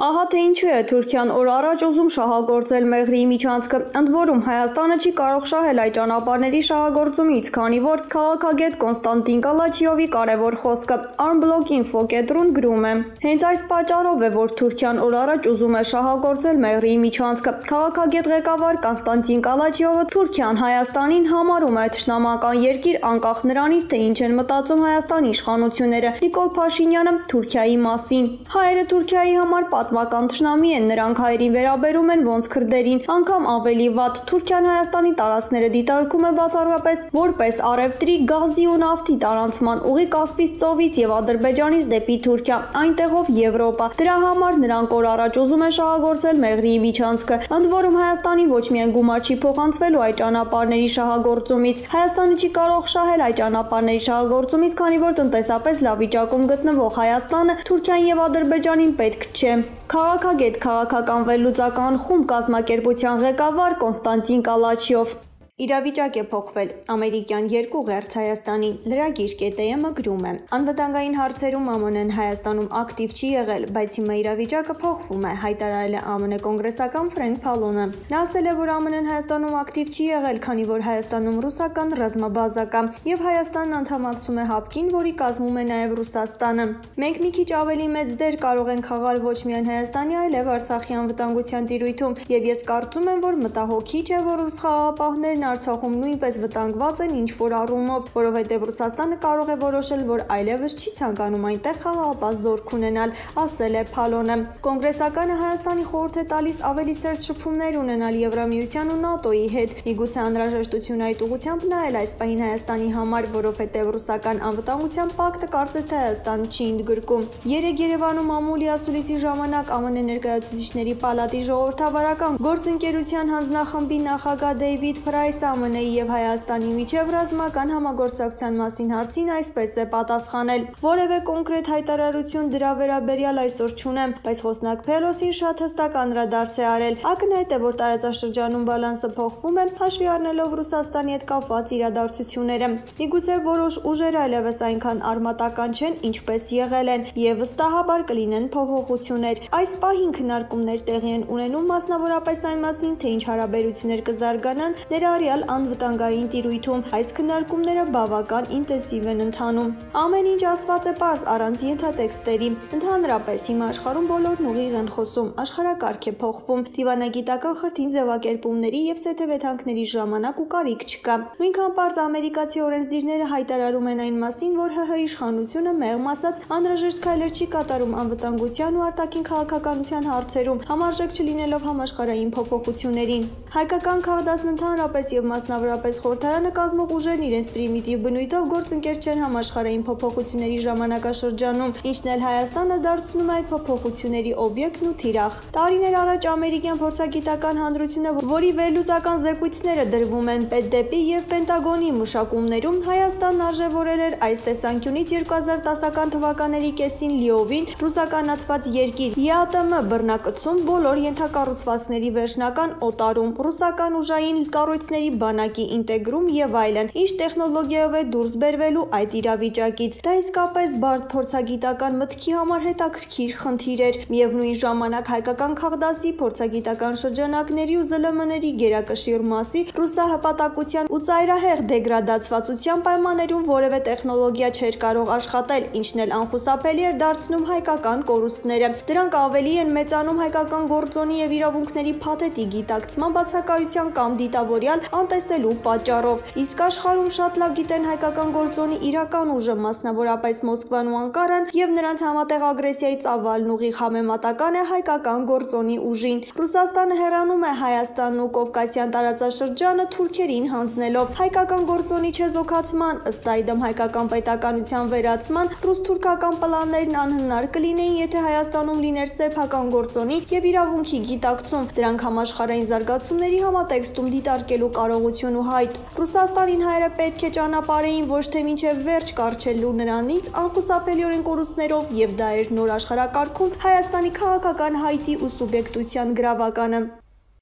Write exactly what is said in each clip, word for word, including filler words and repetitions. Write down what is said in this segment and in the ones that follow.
Ահա թե ինչու է Թուրքիան օր առաջ ուզում շահագործել Մեղրիի միջանցքը, ընդ որում Հայաստանը չի կարող շահել այդ ճանապարհների շահագործումից, քանի որ քաղաքագետ Կոնստանտին Կալաչիովի կարևոր խոսքը Armblock.info կետրոն գրում է. Հենց այս պատճառով է, որ Թուրքիան օր առաջ ուզում է շահագործել Մեղրիի միջանցքը։ Քաղաքագետ ղեկավար Կոնստանտին Կալաչիովը Թուրքիան Հայաստանին համարում է թշնամական երկիր, անկախ նրանից, թե ինչ են մտածում Հայաստանի իշխանությունները։ Նիկոլ Փաշինյանը Թուրքիայի մասին. Հայերը Թուրքիայի համար պատմական թշնամի են, նրանք հայերին վերաբերում են ոնց քրդերին, անգամ ավելի վատ։ Թուրքիան Հայաստանի տարածքները դիտարկում է բացառապես որպես առևտրի, գազի ու նավթի տարանցման ուղի Կասպից ծովից եւ Ադրբեջանից դեպի Թուրքիա, այնտեղով Եվրոպա։ Դրա համար նրանք օր առաջ ուզում են շահագործել Մեղրիի միջանցքը, ընդ որում Հայաստանի ոչ միայն գումար չի փոխանցվելու այդ ճանապարհների շահագործումից, Հայաստանը չի կարող շահել այդ ճանապարհների շահագործումից, քանի որ տնտեսապես լավ վիճակում գտնվող Հայաստանը Թուրքիան եւ Ադրբեջանին պետք չէ։ Քաղաքագետ քաղաքական վերլուծական խումբ կազմակերպության ղեկավար Կոնստանտին Կալաչիով. Իրավիճակ է փոխվել։ Ամերիկյան երկու ղերթ Հայաստանին լրագիր ԿՏԵՄ-ը գրում է. Անվտանգային հարցերում ԱՄՆ-ն Հայաստանում ակտիվ չի եղել, բայց հիմա իրավիճակը փոխվում է, հայտարարել է ԱՄՆ կոնգրեսական Ֆրենկ Փալոնը։ Նա ասել է, որ ԱՄՆ-ն Հայաստանում ակտիվ չի եղել, քանի որ Հայաստանում ռուսական ռազմաբազա կա, եւ Հայաստանն անդամակցում է հապկին, որի կազմում է նաեւ Ռուսաստանը։ Մենք մի քիչ ավելի մեծ դեր կարող ենք խաղալ ոչ միայն Հայաստանի, այլև Արցախի անվտանգության տիրույթում, եւ ես կարծում եմ, որ մտահոգիչ է, որ ռուս խաղաղապահներն Արցախում նույնպես վտանգված են ինչ-որ առումով, որովհետև Ռուսաստանը կարող է որոշել, որ այլևս չի ցանկանում այնտեղ խաղաղապահ զորք ունենալ, ասել է Փալոնը։ Կոնգրեսականը Հայաստանի խորհուրդ է տալիս ավելի սերտ շփումներ ունենալ Եվրամիության ու ՆԱՏՕ-ի հետ։ Միգուցե անհրաժեշտություն այդ ուղղությամբ նայել այս պահին Հայաստանի համար, որովհետև ռուսական անվտանգության պակտը կարծես թե Հայաստանը չի ընդգրկում։ Երեկ Երևանում ամուլի ասուլիսի ժամանակ ԱՄՆ ներկայացուցիչների պալատի ժողովրդավարական գործընկերության հանձնախմբի նախագահ Դեյվիդ Ֆրայսը ԱՄՆ-ի եւ Հայաստանի միջև ռազմական համագործակցության մասին հարցին այսպես է պատասխանել. Որևէ կոնկրետ հայտարարություն դրա վերաբերյալ այսօր չունեմ, բայց խոսնակ Փելոսին շատ հստակ անդրադարձ է արել։ Ակնհայտ է, որ տարածաշրջանում բալանսը փոխվում է, հաշվի առնելով Ռուսաստանի հետ կապված իրադարձությունները։ Միգուցե որոշ ուժեր այլևս այնքան արմատական չեն, ինչպես եղել են, եւ վստահաբար կլինեն փոփոխություններ։ Այս պահին քննարկումներ տեղի են ունենում մասնավորապես այն մասին, թե ինչ հարաբերություններ կզարգանան ներառյալ անվտանգային տիրույթում։ Այս քննարկումները բավական ինտենսիվ են ընթանում։ Ամեն ինչ ասված է պարզ առանց ենթատեքստերի։ Ընդհանրապես հիմա աշխարհում բոլորն ուղիղ են խոսում, աշխարհակարգ է փոխվում, դիվանագիտական խրթին ձևակերպումների եւ սեթեվեթանքների ժամանակ ու կարիք չկա։ Նույնքան պարզ ամերիկացի օրենսդիրները հայտարարում են այն մասին, որ ՀՀ իշխանությունը մեղմ ասած անհրաժեշտ քայլեր չի կատարում անվտանգության ու արտաքին քաղաքականության հարցերում, համարժեք չլինելով համաշխարհային փոփոխություններին։ Հայկական քաղաքացիներն ընդհանրապես եւ մասնավորապես խորհրդարանը կազմող ուժերն իրենց պրիմիտիվ բնույթով գործընկեր չեն համաշխարհային փոփոխությունների ժամանակաշրջանում, ինչն էլ Հայաստանը դարձնում է այդ փոփոխությունների օբյեկտն ու թիրախ։ Տարիներ առաջ ամերիկյան փորձագիտական հանրությունը, որի վերլուծական զեկույցները դրվում են Պետդեպի եւ Պենտագոնի մշակումներում, Հայաստանն արժեվորել էր այս տեսանկյունից երկու հազար տասական թվականների կեսին լիովին ռուսականացված երկիր, ԵԱՏՄ բռնակցում, բոլոր ենթակառուցվածքների վերջնական օտարում, ռուսական ուժային կառույցների բանակի ինտեգրում եւ այլն, ինչ տեխնոլոգիայով է դուրս բերվելու այդ իրավիճակից։ Դա իսկապես բարդ փորձագիտական մտքի համար հետաքրքիր խնդիր էր։ Միևնույն ժամանակ հայկական քաղդասի փորձագիտական շրջանակների ու ԶԼՄ-ների գերակշիռ մասի ռուսահպատակության ու ծայրահեղ դեգրադացվածության պայմաններում որևէ տեխնոլոգիա չէր կարող աշխատել, ինչն էլ անխուսափելի էր դարձնում հայկական կորուստները։ Դրանք ավելի են մեծանում հայկական գործոնի եւ իրավունքների փաթեթի գիտակցման բացակայության կամ դիտավորյալ անտեսելու պատճառով։ Իսկ աշխարհում շատ լավ գիտեն հայկական գործոնի իրական ուժը, մասնավորապես Մոսկվան ու Անկարան, եւ նրանց համատեղ ագրեսիայի ծավալն ուղիղ համեմատական է հայկական գործոնի ուժին։ Ռուսաստանը հեռանում է Հայաստանն ու Կովկասյան տարածաշրջանը թուրքերին հանձնելով հայկական գործոնի չեզոքացման, ըստ այդմ հայկական պետականության վերացման ռուս-թուրքական պլաններն անհնար կլինեին, եթե Հայաստանում լիներ սեփական գործոնի եւ իրավունքի գիտակցում, դրանք համաշխարհային զարգացումների համատեքստում դիտարկելու կարողություն ու հայտ։ Ռուսաստանին հայերը պետք է ճանապարհային ոչ թե մինչև վերջ կառչելու նրանից անխուսափելիորեն կորուստներով, եւ դա էր նոր աշխարհակարգում Հայաստանի քաղաքական հայտի ու սուբյեկտության գրավականը։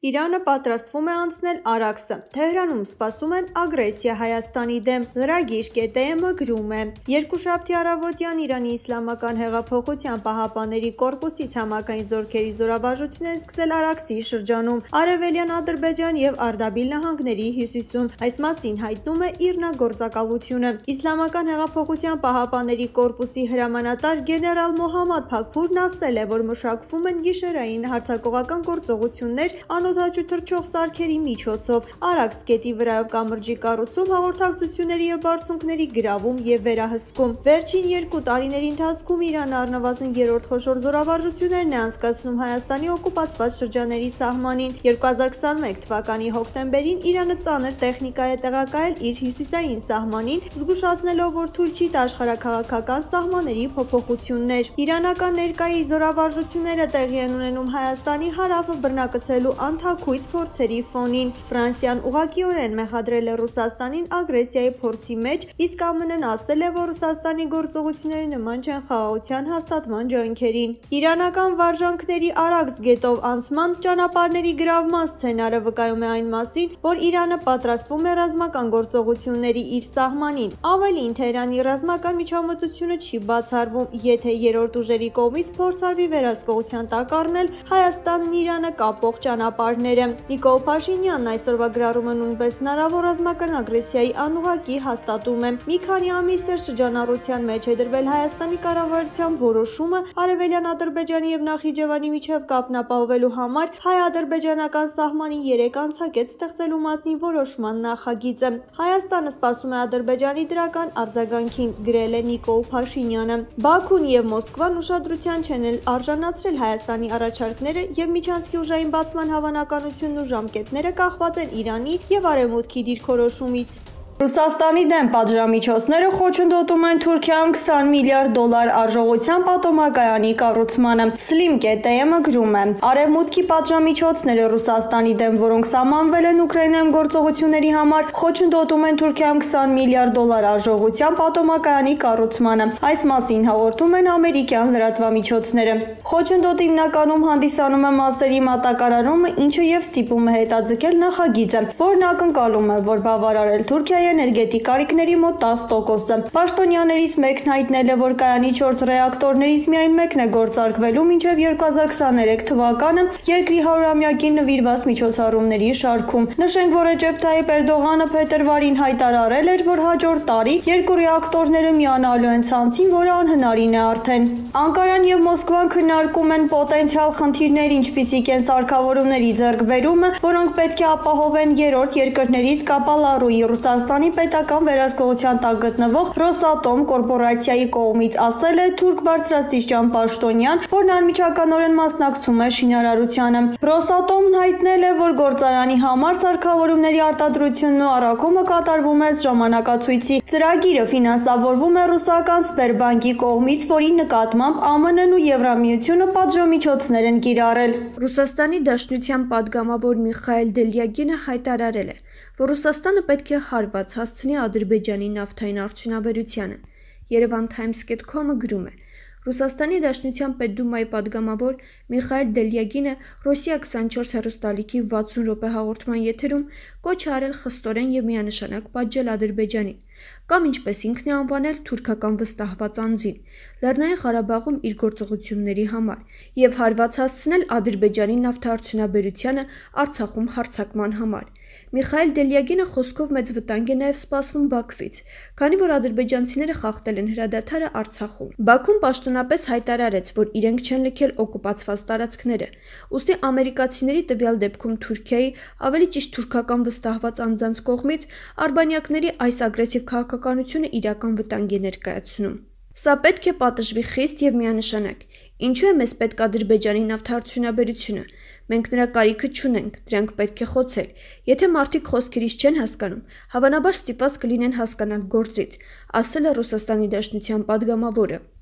Իրանը պատրաստվում է անցնել Արաքսը։ Թեհրանում սպասում են ագրեսիա Հայաստանի դեմ։ Լրագիր ԿՏՄ գրում է. Երկուշաբթի առավոտյան Իրանի Իսլամական հեղափոխության պահապանների կորպուսի ցամաքային զորքերի զորավարժություն են սկսել Արաքսի շրջանում, Արևելյան Ադրբեջան եւ Արդաբիլ նահանգների հյուսիսում։ Այս մասին հայտնում է ԻՌՆԱ գործակալությունը։ Իսլամական հեղափոխության պահապանների կորպուսի հրամանատար գեներալ Մոհամմադ Փաքփուրն ասել է, որ մշակվում են գիշերային հարձակողական գործողություններ անօդաչու թռչող սարքերի միջոցով, Արաքս գետի վրայով կամրջի կառուցում, հաղորդակցությունների եւ բարձունքների գրավում եւ վերահսկում։ Վերջին երկու տարիների ընթացքում Իրանը առնվազն երրորդ խոշոր զորավարժություններն է անցկացնում Հայաստանի օկուպացված շրջանների սահմանին։ երկու հազար քսաներկու թվականի հոկտեմբերին Իրանը ծանր տեխնիկա է տեղակայել իր հյուսիսային սահմանին, զգուշացնելով, որ թույլ չի տա աշխարհաքաղաքական սահմանների փոփոխություններ։ Իրանական ներկայի զորավարժությունները տեղի են ունենում Հայաստանի հարավը բռնակցելու անթաքույց փորձերի ֆոնին։ Ֆրանսիան ուղղակիորեն մեղադրել է Ռուսաստանին ագրեսիայի փորձի մեջ, իսկ ԱՄՆ-ն ասել է, որ Ռուսաստանի գործողությունները նման չեն խաղաղության հաստատման ջանքերին։ Իրանական վարժանքների Արաքս գետով անցման ճանապարհների գրավման սցենարը վկայում է այն մասին, որ Իրանը պատրաստվում է ռազմական գործողությունների իր սահմանին։ Ավելին, Թեհրանի ռազմական միջամտությունը չի բացառվում, եթե երրորդ ուժերի կողմից փորձարվի վերահսկողության տակ առնել Հայաստանն Իրանը կապող ճանապարհները։ Նիկոլ Փաշինյանն այսօրվա գրառումը նույնպես հնարավոր ռազմական ագրեսիայի անուղղակի հաստատում է։ Մի քանի ամիս է շրջանառության մեջ է դրվել Հայաստանի կառավարության որոշումը Արևելյան Ադրբեջանի եւ Նախիջևանի միջև կապն ապահովելու համար հայ-ադրբեջանական սահմանի երեք անցակետ ստեղծելու մասին որոշման նախագիծը։ Հայաստանը սպասում է Ադրբեջանի դրական արձագանքին, գրել է Նիկոլ Փաշինյանը։ Բաքուն եւ Մոսկվան ուշադրության չեն արժանացրել Հայաստանի առաջարկները եւ միջանցքի ուժային բացման հավանականությունն ու ժամկետները կախված են Իրանի եւ Արևմուտքի դիրքորոշումից։ Ռուսաստանի դեմ պատժամիջոցները խոչընդոտում են Թուրքիայում քսան միլիարդ դոլար արժողության պատոմակայանի կառուցմանը։ Slim ԿՏՄ գրում է. Արևմուտքի պատժամիջոցները Ռուսաստանի դեմ, որոնք սահմանվել են Ուկրաինայում գործողությունների համար, խոչընդոտում են Թուրքիայում քսան միլիարդ դոլար արժողության պատոմակայանի կառուցմանը։ Այս մասին հաղորդում են ամերիկյան լրատվամիջոցները։ Խոչընդոտը հիմնականում հանդիսանում է մասերի մատակարարումը, ինչը եւ ստիպում է հետաձգել նախագիծը, որն ակնկալում է, որ բավարարել Թուրքիայի էներգետիկ կարիքների մոտ տասը տոկոսը։ Պաշտոնյաներից մեկն հայտնել է, որ կայանի չորս ռեակտորներից միայն մեկն է գործարկվելու մինչև երկու հազար քսաներեք թվականը երկրի հարյուրամյակին նվիրված միջոցառումների շարքում։ Նշենք, որ Ռեջեփ Թայիփ Էրդողանը փետրվարին հայտարարել էր, որ հաջորդ տարի երկու ռեակտորները միանալու են ցանցին, որը անհնարին է արդեն։ Անկարան եւ Մոսկվան քննարկում են պոտենցիալ խնդիրներ, ինչպիսիք են սարքավորումների ձեռքբերումը, որոնք պետք է ապահովեն երրորդ երկրներից Կապալառուի Ռուսաստանի պետական վերահսկողության տակ գտնվող Ռոսատոմ կորպորացիայի կողմից, ասել է թուրք բարձրաստիճան պաշտոնյան, որն անմիջականորեն մասնակցում է շինարարությանը։ Ռոսատոմն հայտնել է, որ գործարանի համար սարքավորումների արտադրությունն ու առաքումը կատարվում է ժամանակացույցի։ Ծրագիրը ֆինանսավորվում է ռուսական Սբերբանկի կողմից, որի նկատմամբ ԱՄՆ-ն ու Եվրամիությունը պատժամիջոցներ են կիրառել։ Ռուսաստանի Դաշնության պատգամավոր Միխայել Դելյագինը հայտարարել է, որ Ռուսաստանը պետք է հարված հասցնի Ադրբեջանի նավթային արդյունաբերությանը։ Երևան Times dot com-ը գրում է. Ռուսաստանի Դաշնության Պետդումայի պատգամավոր Միխայել Դելյագինը Ռոսիա քսանչորս հեռուստալիքի վաթսուն րոպե հաղորդման եթերում կոչ է արել խստորեն եւ միանշանակ պատժել Ադրբեջանին, կամ ինչպես ինքն է անվանել թուրքական վստահված անձին, Լեռնային Ղարաբաղում իր գործողությունների համար եւ հարված հասցնել Ադրբեջանի նավթարդյունաբերությանը Արցախում հարձակման համար։ Միխայել Դելյագինը խոսքով մեծ վտանգ է նաև սպասվում Բաքվից, քանի որ ադրբեջանցիները խախտել են հրադադարը Արցախում։ Բաքուն պաշտոնապես հայտարարեց, որ իրենք չեն լքել օկուպացված տարածքները, ուստի ամերիկացիների տվյալ դեպքում Թուրքիայի, ավելի ճիշտ թուրքական վստահված անձանց կողմից արբանյակների այս ագրեսիվ քաղաքականությունը իրական վտանգ է ներկայացնում։ Սա պետք է պատժվի խիստ եւ միանշանակ։ Ինչու է մեզ պետք Ադրբեջանի նավթարդյունաբերությունը։ Մենք նրա կարիքը չունենք, դրանք պետք է խոցել։ Եթե մարդիկ խոսքերից չեն հասկանում, հավանաբար ստիպված կլինեն հասկանալ գործից, ասել է Ռուսաստանի Դաշնության պատգամավորը։